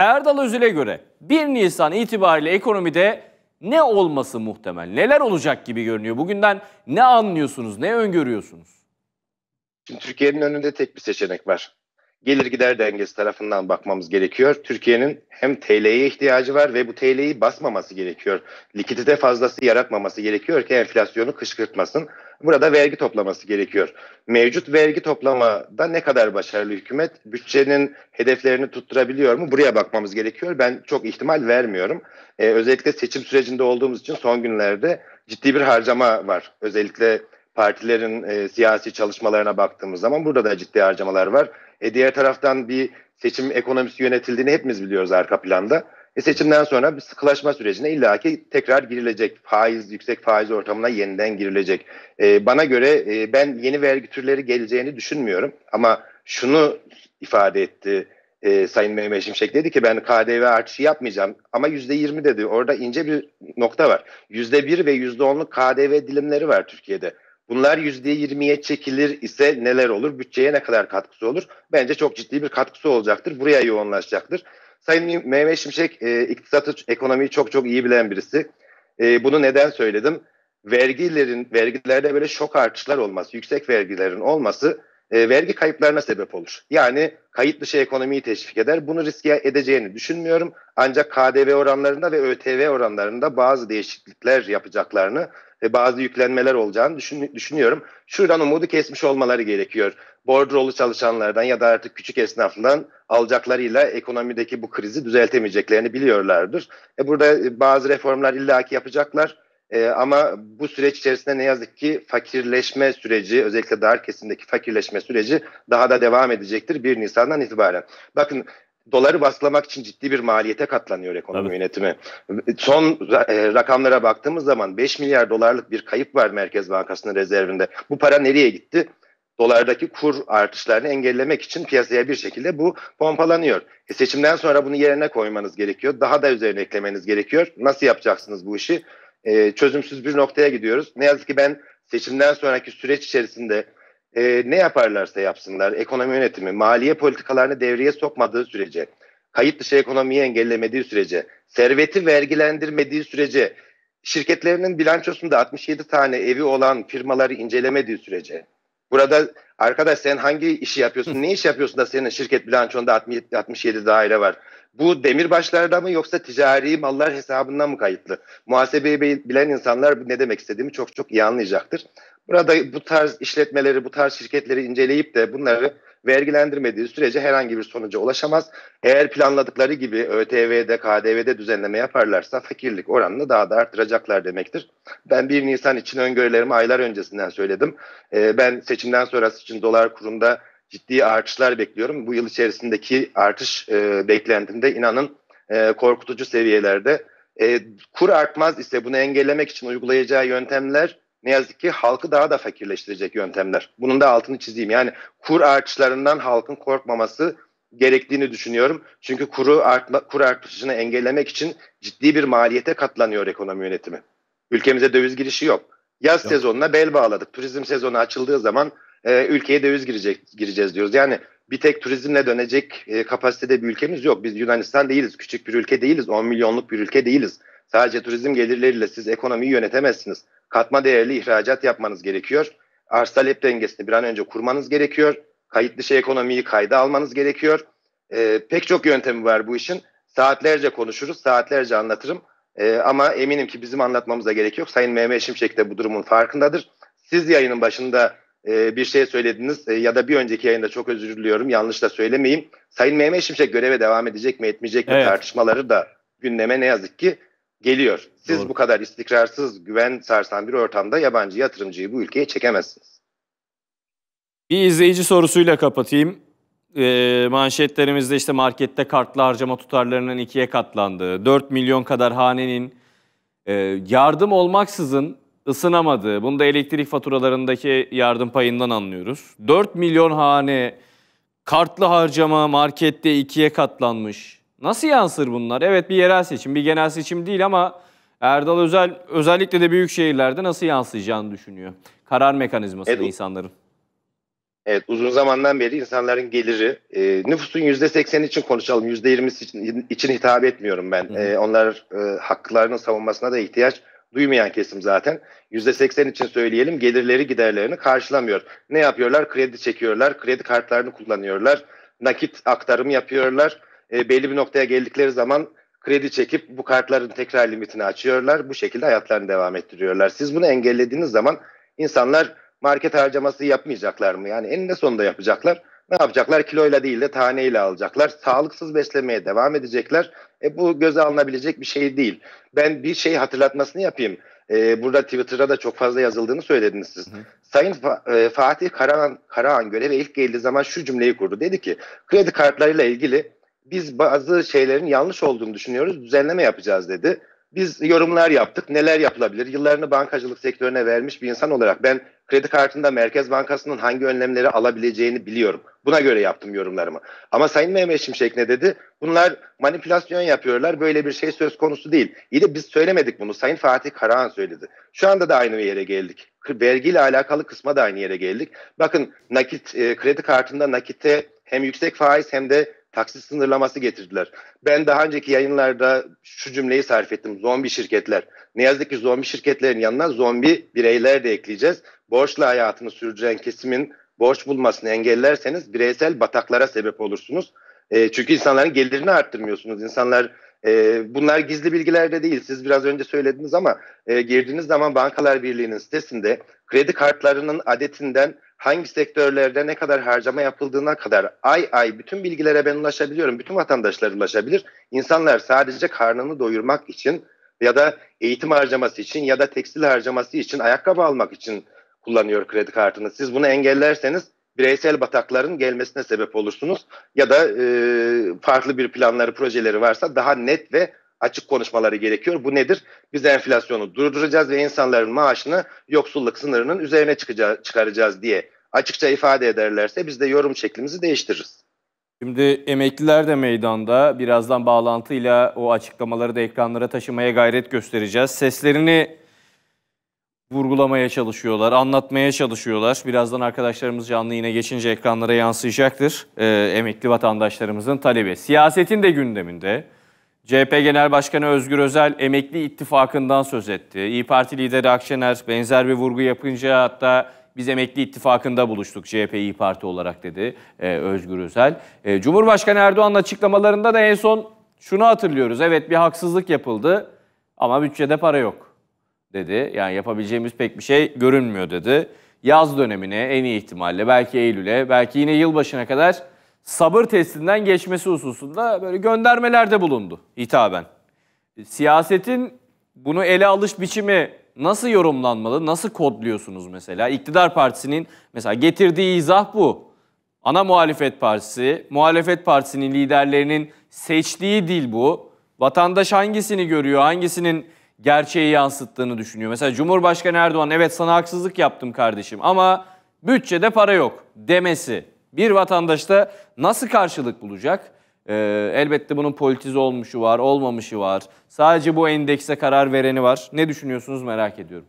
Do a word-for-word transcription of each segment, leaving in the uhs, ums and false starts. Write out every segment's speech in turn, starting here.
Erdal Özil'e göre bir Nisan itibariyle ekonomide ne olması muhtemel? Neler olacak gibi görünüyor? Bugünden ne anlıyorsunuz, ne öngörüyorsunuz? Şimdi Türkiye'nin önünde tek bir seçenek var. Gelir gider dengesi tarafından bakmamız gerekiyor. Türkiye'nin hem T L'ye ihtiyacı var ve bu T L'yi basmaması gerekiyor. Likidite fazlası yaratmaması gerekiyor ki enflasyonu kışkırtmasın. Burada vergi toplaması gerekiyor. Mevcut vergi toplamada ne kadar başarılı hükümet? Bütçenin hedeflerini tutturabiliyor mu? Buraya bakmamız gerekiyor. Ben çok ihtimal vermiyorum. Ee, özellikle seçim sürecinde olduğumuz için son günlerde ciddi bir harcama var. Özellikle partilerin e, siyasi çalışmalarına baktığımız zaman burada da ciddi harcamalar var. E, diğer taraftan bir seçim ekonomisi yönetildiğini hepimiz biliyoruz arka planda. E, seçimden sonra bir sıkılaşma sürecine illaki tekrar girilecek. Faiz, yüksek faiz ortamına yeniden girilecek. E, bana göre e, ben yeni vergi türleri geleceğini düşünmüyorum. Ama şunu ifade etti e, Sayın Mehmet Şimşek, dedi ki ben K D V artışı yapmayacağım ama yüzde yirmi dedi. Orada ince bir nokta var. yüzde bir ve yüzde onluk K D V dilimleri var Türkiye'de. Bunlar yüzde yirmiye çekilir ise neler olur? Bütçeye ne kadar katkısı olur? Bence çok ciddi bir katkısı olacaktır. Buraya yoğunlaşacaktır. Sayın Mehmet Şimşek e, iktisatı, ekonomiyi çok çok iyi bilen birisi. E, bunu neden söyledim? Vergilerin, vergilerde böyle şok artışlar olması, yüksek vergilerin olması e, vergi kayıplarına sebep olur. Yani kayıt dışı ekonomiyi teşvik eder. Bunu riske edeceğini düşünmüyorum. Ancak K D V oranlarında ve Ö T V oranlarında bazı değişiklikler yapacaklarını ve bazı yüklenmeler olacağını düşün, düşünüyorum. Şuradan umudu kesmiş olmaları gerekiyor. Bordrolu çalışanlardan ya da artık küçük esnafından alacaklarıyla ekonomideki bu krizi düzeltemeyeceklerini biliyorlardır. E burada bazı reformlar illaki yapacaklar. E, ama bu süreç içerisinde ne yazık ki fakirleşme süreci, özellikle dar kesimdeki fakirleşme süreci daha da devam edecektir bir Nisan'dan itibaren. Bakın, doları baskılamak için ciddi bir maliyete katlanıyor ekonomi Tabii. yönetimi. Son e, rakamlara baktığımız zaman beş milyar dolarlık bir kayıp var Merkez Bankası'nın rezervinde. Bu para nereye gitti? Dolardaki kur artışlarını engellemek için piyasaya bir şekilde bu pompalanıyor. E seçimden sonra bunu yerine koymanız gerekiyor. Daha da üzerine eklemeniz gerekiyor. Nasıl yapacaksınız bu işi? E, çözümsüz bir noktaya gidiyoruz. Ne yazık ki ben seçimden sonraki süreç içerisinde e, ne yaparlarsa yapsınlar, ekonomi yönetimi, maliye politikalarını devreye sokmadığı sürece, kayıt dışı ekonomiyi engellemediği sürece, serveti vergilendirmediği sürece, şirketlerinin bilançosunda altmış yedi tane evi olan firmaları incelemediği sürece, burada arkadaş sen hangi işi yapıyorsun, ne iş yapıyorsun da senin şirket bilançonda altmış yedi daire var? Bu demirbaşlarda mı yoksa ticari mallar hesabından mı kayıtlı? Muhasebeyi bilen insanlar ne demek istediğimi çok çok iyi anlayacaktır. Burada bu tarz işletmeleri, bu tarz şirketleri inceleyip de bunları vergilendirmediği sürece herhangi bir sonuca ulaşamaz. Eğer planladıkları gibi Ö T V'de, K D V'de düzenleme yaparlarsa fakirlik oranını daha da arttıracaklar demektir. Ben bir Nisan için öngörülerimi aylar öncesinden söyledim. Ee, ben seçimden sonrası için dolar kurunda ciddi artışlar bekliyorum. Bu yıl içerisindeki artış e, beklentimde inanın e, korkutucu seviyelerde. E, kur artmaz ise bunu engellemek için uygulayacağı yöntemler ne yazık ki halkı daha da fakirleştirecek yöntemler. Bunun da altını çizeyim. Yani kur artışlarından halkın korkmaması gerektiğini düşünüyorum. Çünkü kuru artma, kur artışını engellemek için ciddi bir maliyete katlanıyor ekonomi yönetimi. Ülkemize döviz girişi yok. Yaz yok. Sezonuna bel bağladık. Turizm sezonu açıldığı zaman e, ülkeye döviz girecek, gireceğiz diyoruz. Yani bir tek turizmle dönecek e, kapasitede bir ülkemiz yok. Biz Yunanistan değiliz. Küçük bir ülke değiliz. on milyonluk bir ülke değiliz. Sadece turizm gelirleriyle siz ekonomiyi yönetemezsiniz. Katma değerli ihracat yapmanız gerekiyor. Arz talep dengesini bir an önce kurmanız gerekiyor. Kayıt dışı ekonomiyi kayda almanız gerekiyor. Ee, pek çok yöntemi var bu işin. Saatlerce konuşuruz, saatlerce anlatırım. Ee, ama eminim ki bizim anlatmamıza gerek yok. Sayın Mehmet Şimşek de bu durumun farkındadır. Siz yayının başında e, bir şey söylediniz e, ya da bir önceki yayında, çok özür diliyorum, yanlış da söylemeyeyim. Sayın Mehmet Şimşek göreve devam edecek mi etmeyecek mi evet. tartışmaları da gündeme ne yazık ki geliyor. Siz Doğru. bu kadar istikrarsız, güven sarsan bir ortamda yabancı yatırımcıyı bu ülkeye çekemezsiniz. Bir izleyici sorusuyla kapatayım. E, manşetlerimizde işte markette kartlı harcama tutarlarının ikiye katlandığı, dört milyon kadar hanenin e, yardım olmaksızın ısınamadığı, bunu da elektrik faturalarındaki yardım payından anlıyoruz. dört milyon hane kartlı harcama markette ikiye katlanmış. Nasıl yansır bunlar? Evet, bir yerel seçim, bir genel seçim değil ama Erdal Özel özellikle de büyük şehirlerde nasıl yansıyacağını düşünüyor. Karar mekanizmasını evet. insanların. Evet, uzun zamandan beri insanların geliri, e, nüfusun yüzde sekseni için konuşalım, yüzde yirmisi için, için hitap etmiyorum ben. Hı hı. E, onlar e, haklarının savunmasına da ihtiyaç duymayan kesim zaten. yüzde seksen için söyleyelim, gelirleri giderlerini karşılamıyor. Ne yapıyorlar? Kredi çekiyorlar, kredi kartlarını kullanıyorlar, nakit aktarımı yapıyorlar. E, belli bir noktaya geldikleri zaman kredi çekip bu kartların tekrar limitini açıyorlar. Bu şekilde hayatlarını devam ettiriyorlar. Siz bunu engellediğiniz zaman insanlar market harcaması yapmayacaklar mı? Yani eninde sonunda yapacaklar. Ne yapacaklar? Kiloyla değil de taneyle alacaklar. Sağlıksız beslemeye devam edecekler. E, bu göze alınabilecek bir şey değil. Ben bir şey hatırlatmasını yapayım. E, burada Twitter'da da çok fazla yazıldığını söylediniz siz. Hı hı. Sayın Fa- e, Fatih Karahan, Karahan göreve ilk geldiği zaman şu cümleyi kurdu. Dedi ki kredi kartlarıyla ilgili biz bazı şeylerin yanlış olduğunu düşünüyoruz. Düzenleme yapacağız dedi. Biz yorumlar yaptık. Neler yapılabilir? Yıllarını bankacılık sektörüne vermiş bir insan olarak ben kredi kartında Merkez Bankası'nın hangi önlemleri alabileceğini biliyorum. Buna göre yaptım yorumlarımı. Ama Sayın Mehmet Şimşek ne dedi? Bunlar manipülasyon yapıyorlar. Böyle bir şey söz konusu değil. İyi de biz söylemedik bunu. Sayın Fatih Karahan söyledi. Şu anda da aynı yere geldik. Vergiyle alakalı kısma da aynı yere geldik. Bakın nakit, e, kredi kartında nakite hem yüksek faiz hem de taksit sınırlaması getirdiler. Ben daha önceki yayınlarda şu cümleyi sarf ettim. Zombi şirketler. Ne yazık ki zombi şirketlerin yanına zombi bireyler de ekleyeceğiz. Borçla hayatını sürdüren kesimin borç bulmasını engellerseniz bireysel bataklara sebep olursunuz. E, çünkü insanların gelirini arttırmıyorsunuz. İnsanlar e, bunlar gizli bilgiler de değil. Siz biraz önce söylediniz ama e, girdiğiniz zaman Bankalar Birliği'nin sitesinde kredi kartlarının adetinden hangi sektörlerde ne kadar harcama yapıldığına kadar ay ay bütün bilgilere ben ulaşabiliyorum. Bütün vatandaşlar ulaşabilir. İnsanlar sadece karnını doyurmak için ya da eğitim harcaması için ya da tekstil harcaması için, ayakkabı almak için kullanıyor kredi kartını. Siz bunu engellerseniz bireysel batakların gelmesine sebep olursunuz. Ya da e, farklı bir planları, projeleri varsa daha net ve açık konuşmaları gerekiyor. Bu nedir? Biz enflasyonu durduracağız ve insanların maaşını yoksulluk sınırının üzerine çıkaracağız diye açıkça ifade ederlerse biz de yorum şeklimizi değiştiririz. Şimdi emekliler de meydanda. Birazdan bağlantıyla o açıklamaları da ekranlara taşımaya gayret göstereceğiz. Seslerini vurgulamaya çalışıyorlar, anlatmaya çalışıyorlar. Birazdan arkadaşlarımız canlı yine geçince ekranlara yansıyacaktır. Ee, emekli vatandaşlarımızın talebi. Siyasetin de gündeminde. C H P Genel Başkanı Özgür Özel emekli ittifakından söz etti. İYİ Parti lideri Akşener benzer bir vurgu yapınca hatta biz emekli ittifakında buluştuk C H P İYİ Parti olarak dedi e, Özgür Özel. E, Cumhurbaşkanı Erdoğan'ın açıklamalarında da en son şunu hatırlıyoruz. Evet bir haksızlık yapıldı ama bütçede para yok dedi. Yani yapabileceğimiz pek bir şey görünmüyor dedi. Yaz dönemine en iyi ihtimalle belki Eylül'e belki yine yılbaşına kadar sabır testinden geçmesi hususunda böyle göndermelerde bulundu hitaben. Siyasetin bunu ele alış biçimi nasıl yorumlanmalı, nasıl kodluyorsunuz mesela? İktidar Partisi'nin mesela getirdiği izah bu. Ana muhalefet partisi, muhalefet partisinin liderlerinin seçtiği dil bu. Vatandaş hangisini görüyor, hangisinin gerçeği yansıttığını düşünüyor. Mesela Cumhurbaşkanı Erdoğan evet sana haksızlık yaptım kardeşim ama bütçede para yok demesi bir vatandaşta nasıl karşılık bulacak? Ee, elbette bunun politize olmuşu var, olmamışı var. Sadece bu endekse karar vereni var. Ne düşünüyorsunuz merak ediyorum.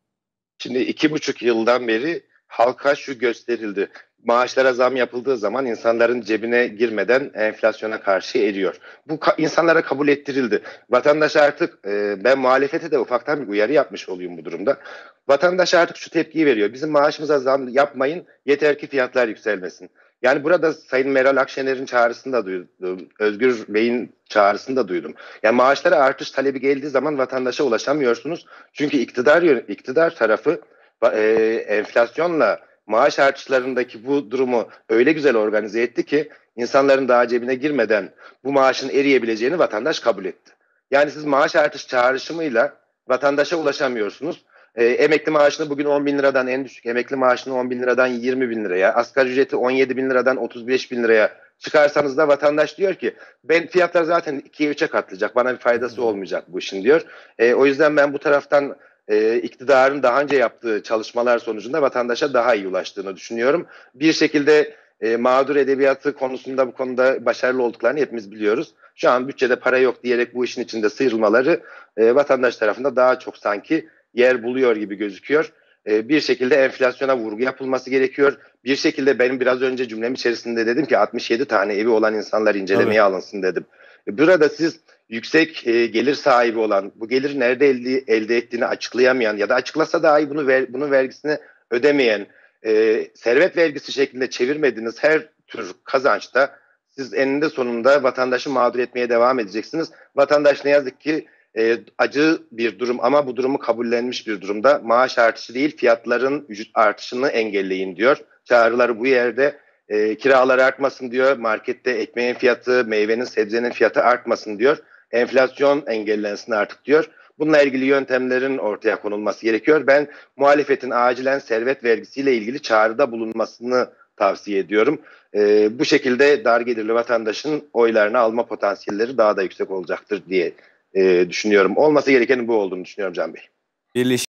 Şimdi iki buçuk yıldan beri halka şu gösterildi. Maaşlara zam yapıldığı zaman insanların cebine girmeden enflasyona karşı eriyor. Bu ka- insanlara kabul ettirildi. Vatandaş artık e, ben muhalefete de ufaktan bir uyarı yapmış olayım bu durumda. Vatandaş artık şu tepkiyi veriyor. Bizim maaşımıza zam yapmayın yeter ki fiyatlar yükselmesin. Yani burada Sayın Meral Akşener'in çağrısını da duydum. Özgür Bey'in çağrısını da duydum. Yani maaşlara artış talebi geldiği zaman vatandaşa ulaşamıyorsunuz. Çünkü iktidar iktidar tarafı e, enflasyonla maaş artışlarındaki bu durumu öyle güzel organize etti ki insanların daha cebine girmeden bu maaşın eriyebileceğini vatandaş kabul etti. Yani siz maaş artış çağrışımıyla vatandaşa ulaşamıyorsunuz. E, emekli maaşını bugün on bin liradan en düşük emekli maaşını on bin liradan yirmi bin liraya, asgari ücreti on yedi bin liradan otuz beş bin liraya çıkarsanız da vatandaş diyor ki ben fiyatlar zaten ikiye üçe katlayacak, bana bir faydası olmayacak bu işin diyor. E, o yüzden ben bu taraftan e, iktidarın daha önce yaptığı çalışmalar sonucunda vatandaşa daha iyi ulaştığını düşünüyorum. Bir şekilde e, mağdur edebiyatı konusunda bu konuda başarılı olduklarını hepimiz biliyoruz. Şu an bütçede para yok diyerek bu işin içinde sıyrılmaları e, vatandaş tarafında daha çok sanki yer buluyor gibi gözüküyor. e, bir şekilde enflasyona vurgu yapılması gerekiyor. Bir şekilde benim biraz önce cümlem içerisinde dedim ki altmış yedi tane evi olan insanlar incelemeye evet. alınsın dedim. Burada siz yüksek e, gelir sahibi olan, bu gelir nerede elde, elde ettiğini açıklayamayan ya da açıklasa dahi bunu ver, bunun vergisini ödemeyen, e, servet vergisi şeklinde çevirmediğiniz her tür kazançta siz eninde sonunda vatandaşı mağdur etmeye devam edeceksiniz. Vatandaş ne yazık ki e, acı bir durum ama bu durumu kabullenmiş bir durumda. Maaş artışı değil, fiyatların artışını engelleyin diyor. Çağrıları bu yerde. E, kiralar artmasın diyor. Markette ekmeğin fiyatı, meyvenin, sebzenin fiyatı artmasın diyor. Enflasyon engellensin artık diyor. Bununla ilgili yöntemlerin ortaya konulması gerekiyor. Ben muhalefetin acilen servet vergisiyle ilgili çağrıda bulunmasını tavsiye ediyorum. E, bu şekilde dar gelirli vatandaşın oylarını alma potansiyelleri daha da yüksek olacaktır diye e, düşünüyorum. Olması gerekenin bu olduğunu düşünüyorum Can Bey. Birleşik